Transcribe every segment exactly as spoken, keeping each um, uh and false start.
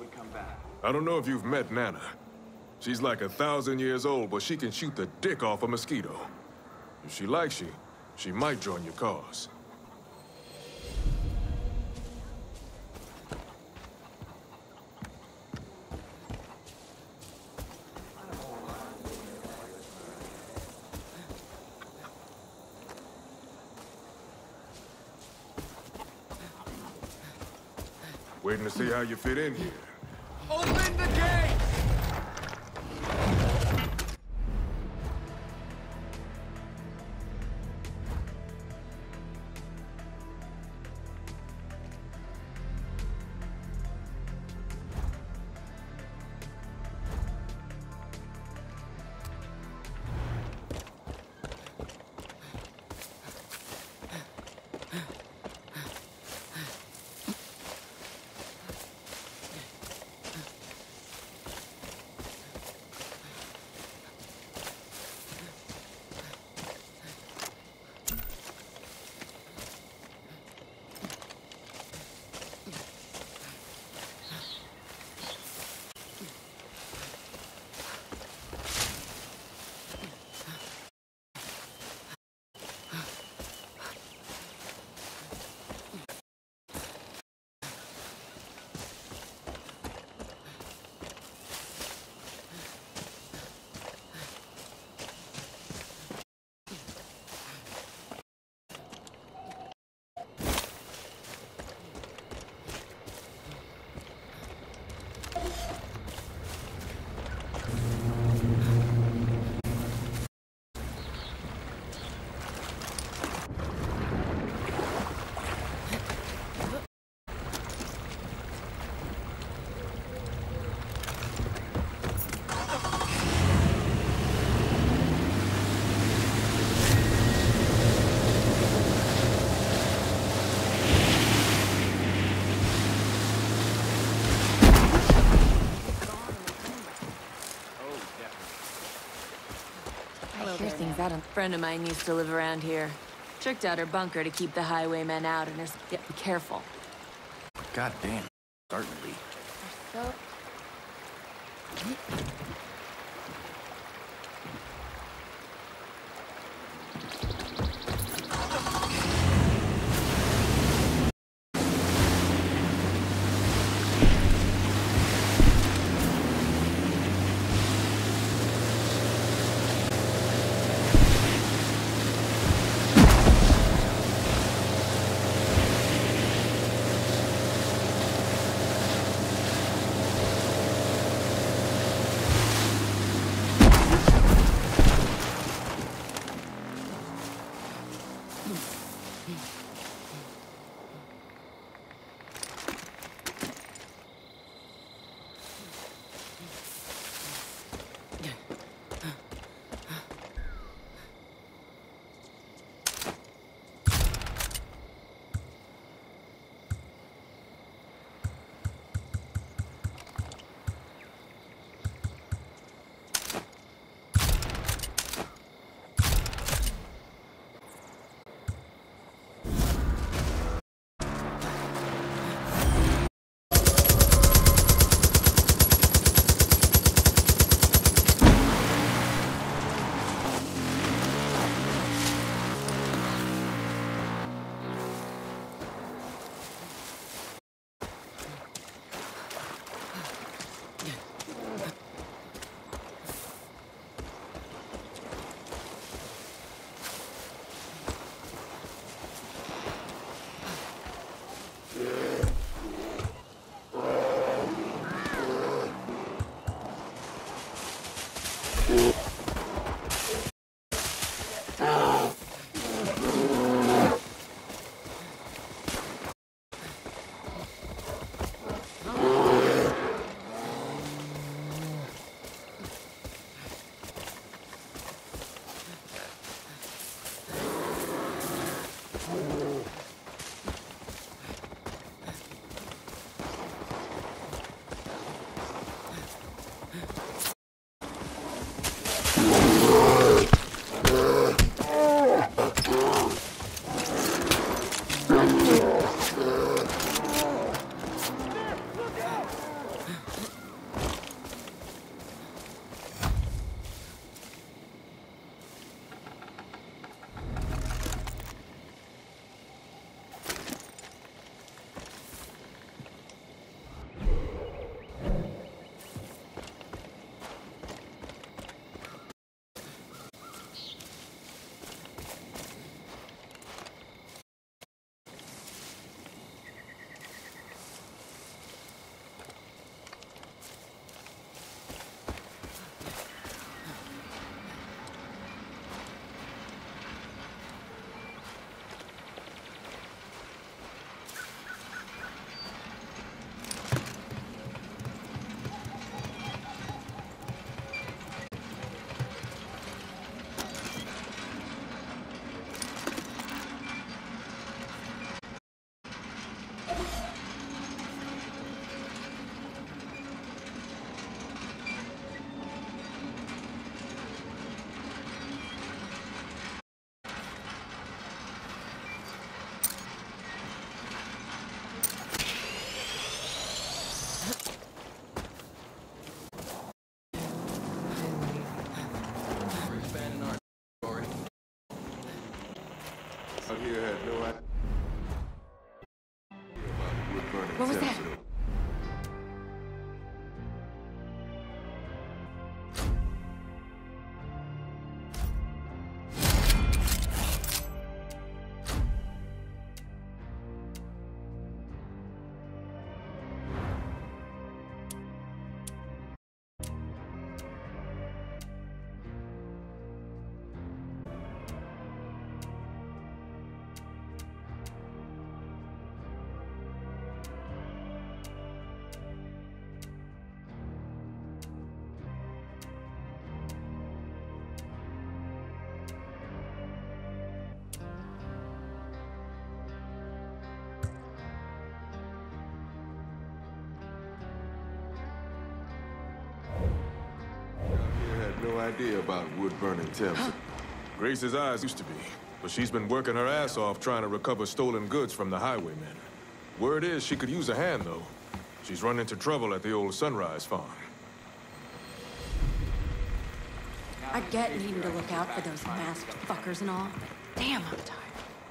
I don't know if you've met Nana. She's like a thousand years old, but she can shoot the dick off a mosquito. If she likes you, she might join your cause. Waiting to see how you fit in here. Open the gate! That a friend of mine used to live around here. Tricked out her bunker to keep the highwaymen out and is... Yeah, be careful. God damn. Starting to be. So... no idea. What was that? No idea about wood-burning temps. Grace's eyes used to be, but she's been working her ass off trying to recover stolen goods from the highwaymen. Word is she could use a hand, though. She's run into trouble at the old Sunrise farm. I get needing to look out for those masked fuckers and all. Damn, I'm tired.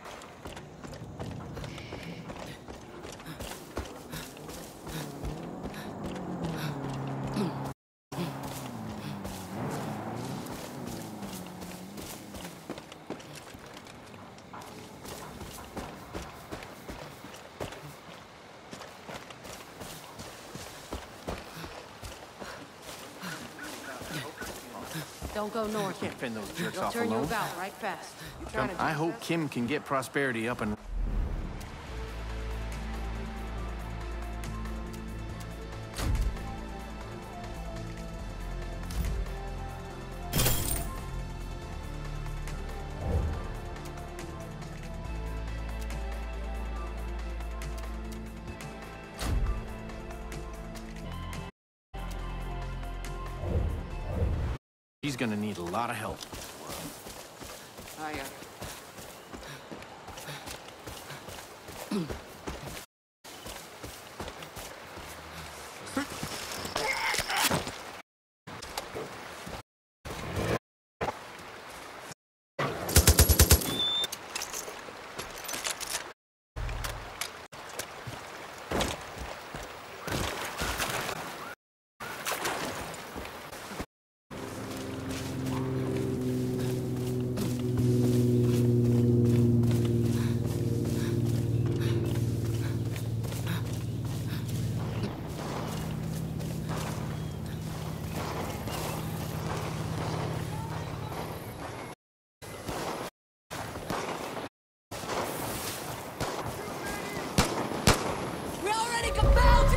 Don't go north. Can't fend those jerks They'll off turn you alone. about right fast. You Come, trying to I do hope that? Kim can get Prosperity up and... He's gonna need a lot of help. Oh, yeah. We already compelled!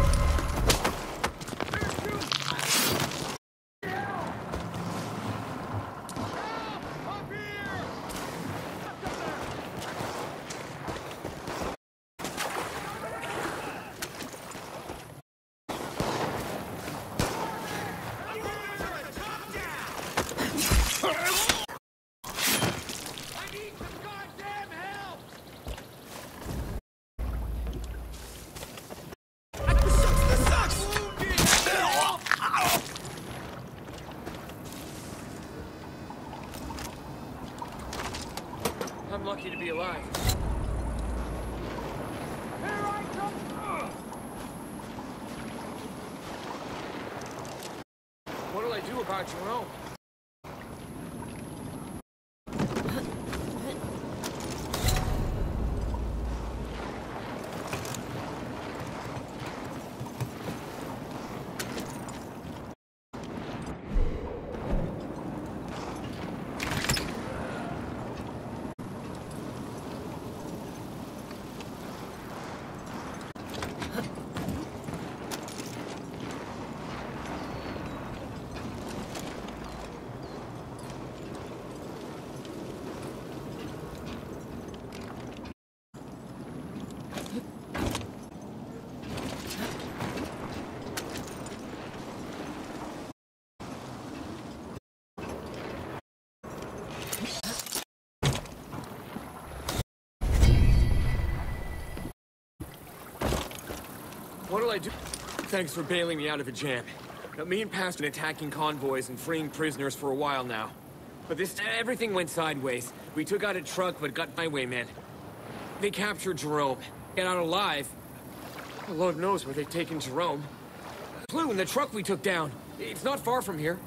I'm lucky to be alive. What'll I do about Jerome? What'll I do? Thanks for bailing me out of a jam. Now, me and Past been attacking convoys and freeing prisoners for a while now. But this, everything went sideways. We took out a truck, but got highwaymen. They captured Jerome. Get out alive. The Lord knows where they've taken Jerome. Clue in the truck we took down. It's not far from here.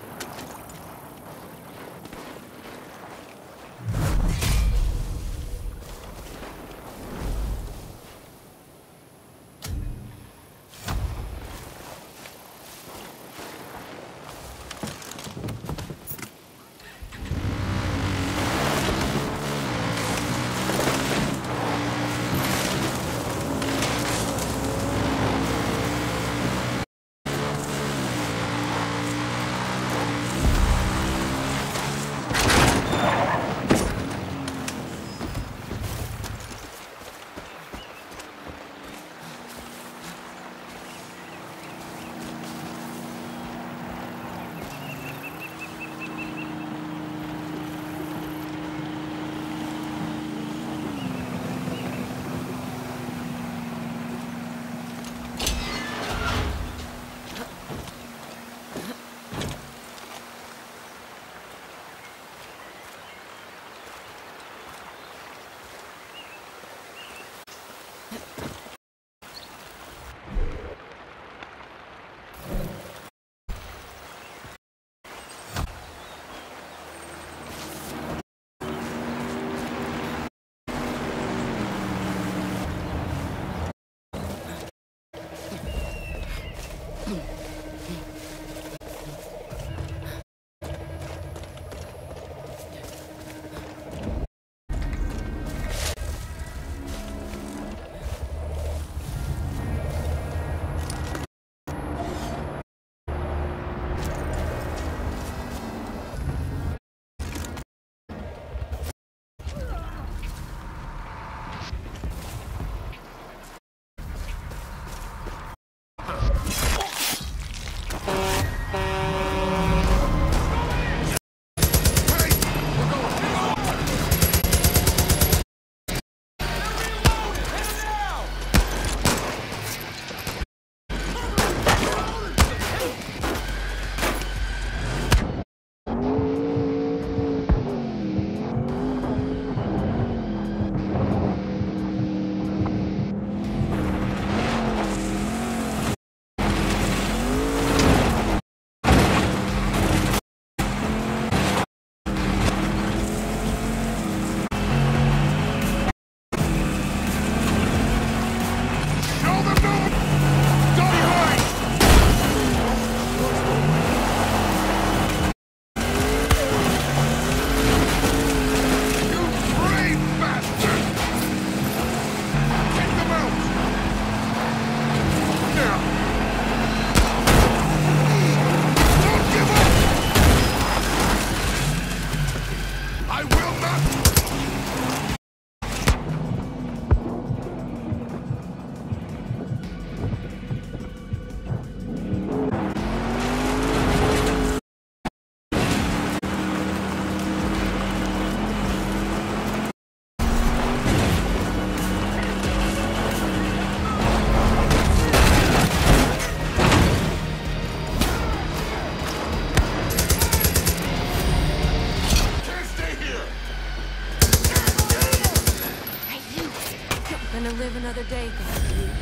live another day, thank you.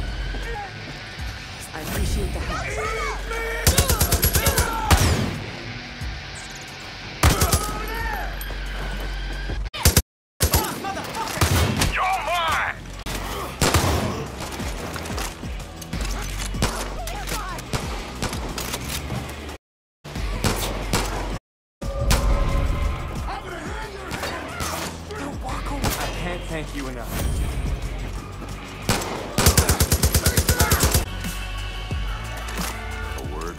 I appreciate the help. Thank you enough. A word?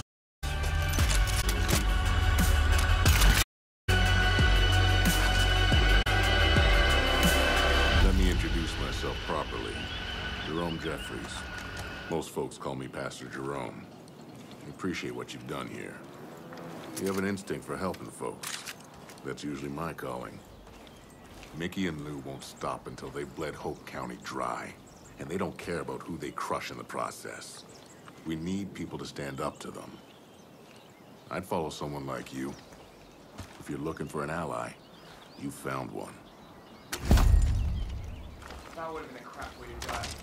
Let me introduce myself properly. Jerome Jeffries. Most folks call me Pastor Jerome. I appreciate what you've done here. You have an instinct for helping folks. That's usually my calling. Mickey and Lou won't stop until they've bled Hope County dry. And they don't care about who they crush in the process. We need people to stand up to them. I'd follow someone like you. If you're looking for an ally, you found one. That would have been a crap way to die.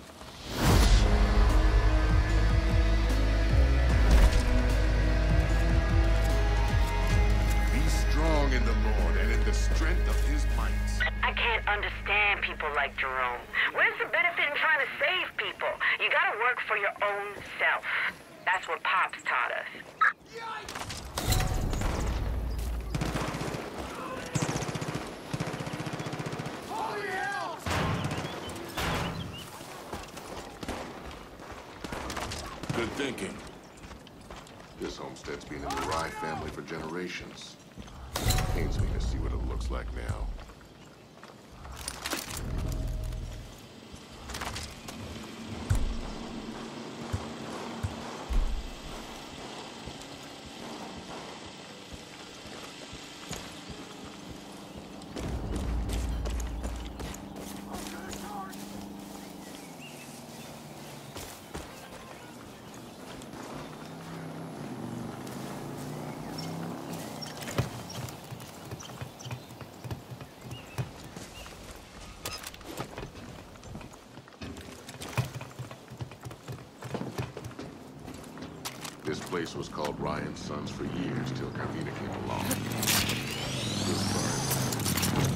Be strong in the Lord and in the strength of his might. I can't understand people like Jerome. Where's the benefit in trying to save people? You gotta work for your own self. That's what Pops taught us. Good thinking. This homestead's been in the Rye family for generations. Pains me to see what it looks like now. This place was called Ryan Sons for years till Carmina came along. Feel sorry.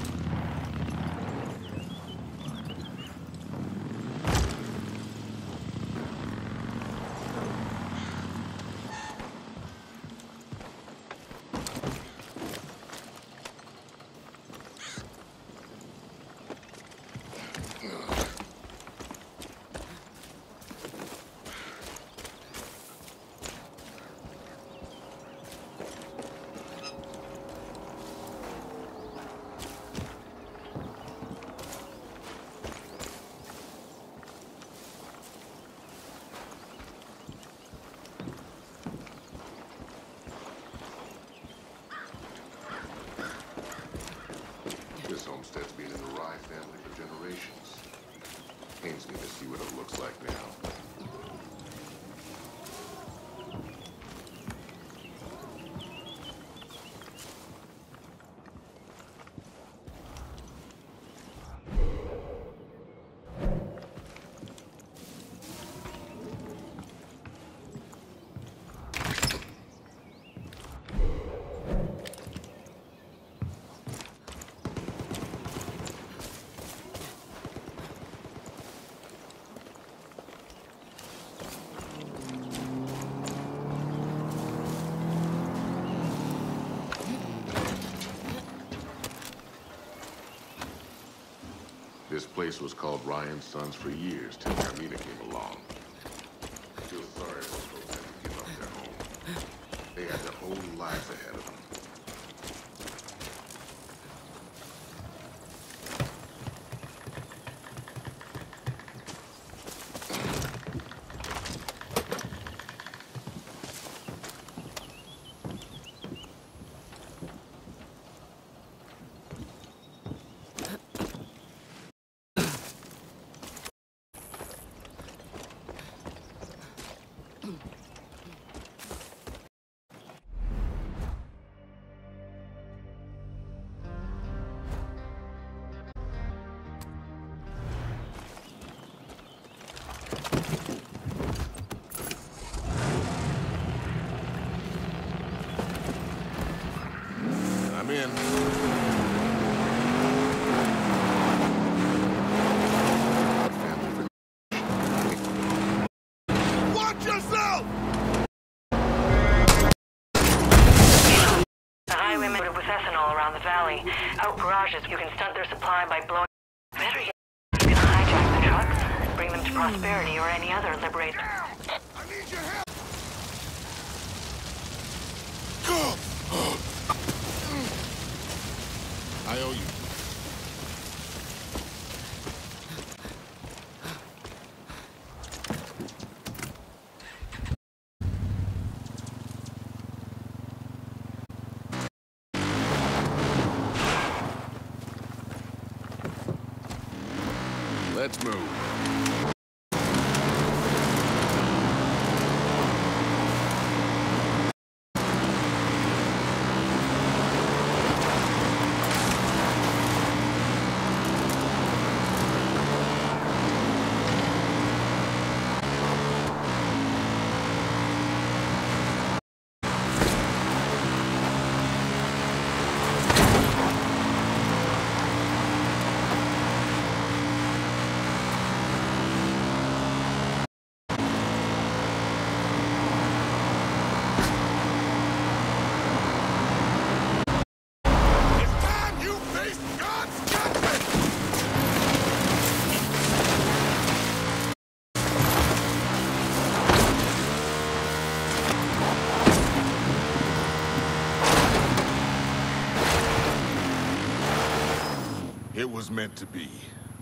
This homestead's been in the Rye family for generations. Pains me to see what it looks like now. This place was called Ryan Sons for years till Carmina came along. I feel sorry for folks had to give up their home. They had their whole lives ahead of them. I'm in. Watch yourself! The highwaymen would have with ethanol around the valley. Out garages, you can stunt their supply by blowing... Better yet, you can hijack the trucks and bring them to Prosperity or any other liberated... I need your help! I owe you. Let's move. It was meant to be.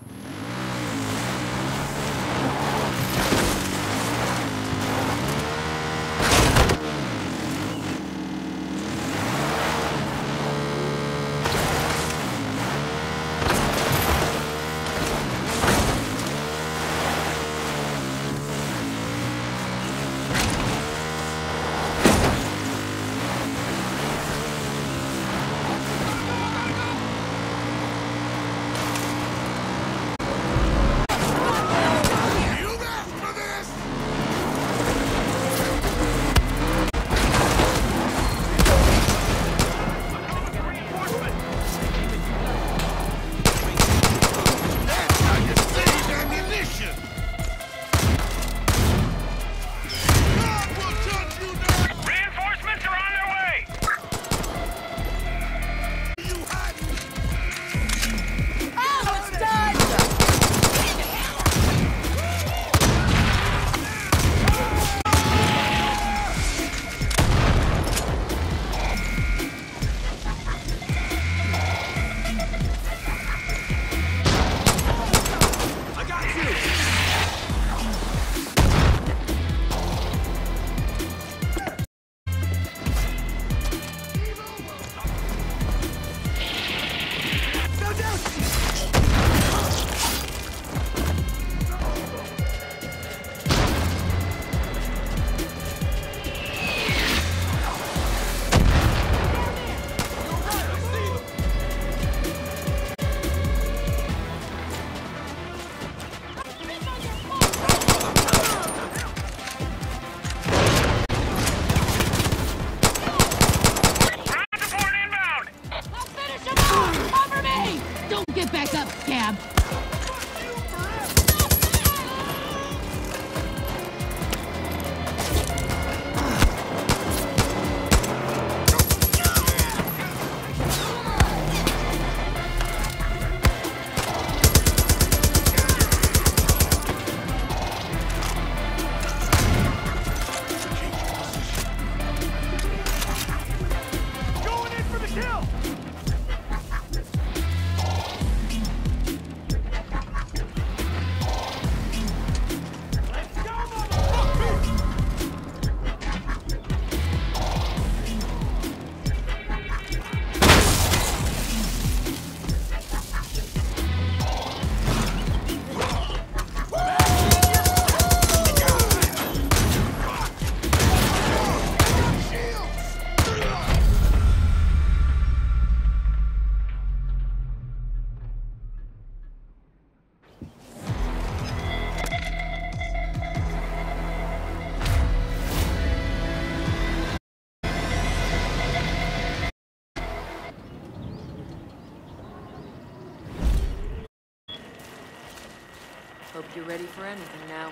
Hope you're ready for anything now.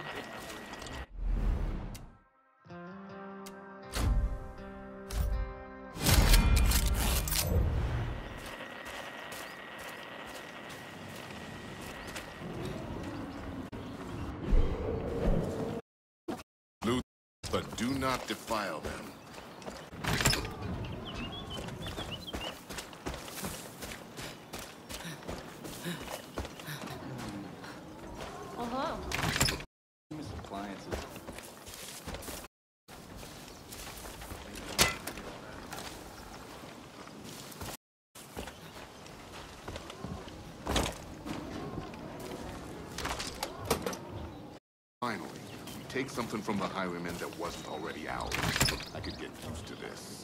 Loot, but do not defile them. Finally, we take something from the highwaymen that wasn't already ours. I could get used to this.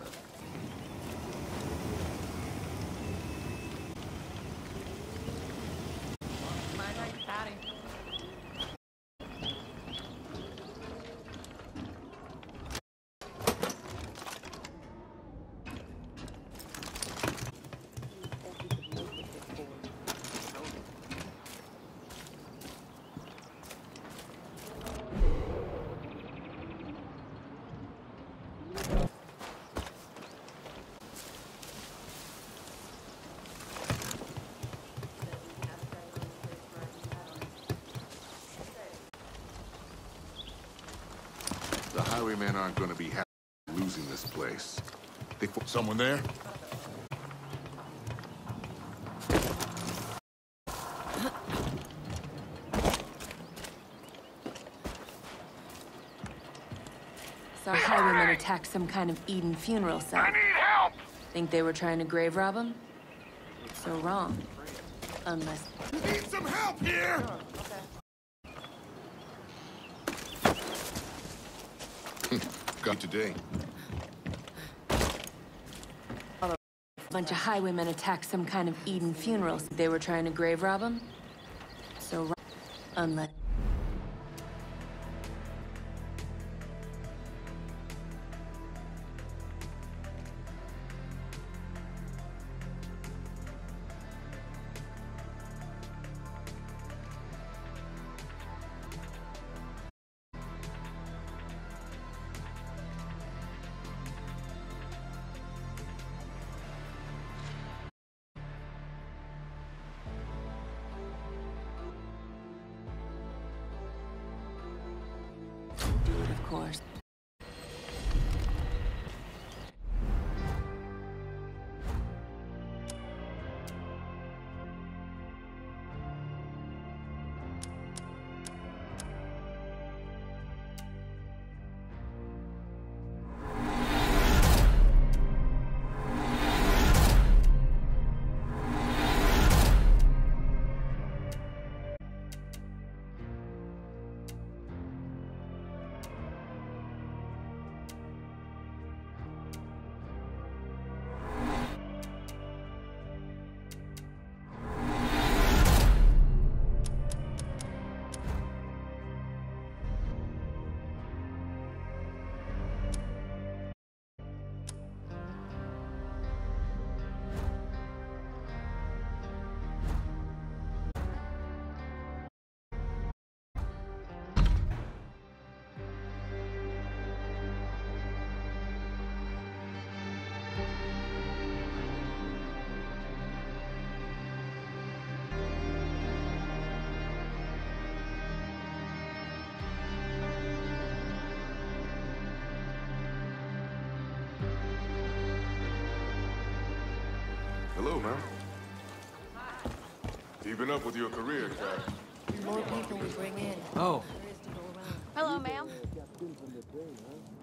The highwaymen aren't going to be happy losing this place. They... Someone there? Our highwaymen attacked some kind of Eden funeral site. I need help! Think they were trying to grave rob him? So wrong. Unless... Need some help here! Got today. A bunch of highwaymen attacked some kind of Eden funeral site. They were trying to grave rob him? So wrong. Unless... do it, of course. Hello, ma'am. Keeping up with your career, Cap. More people we bring in. Oh, Hello, ma'am.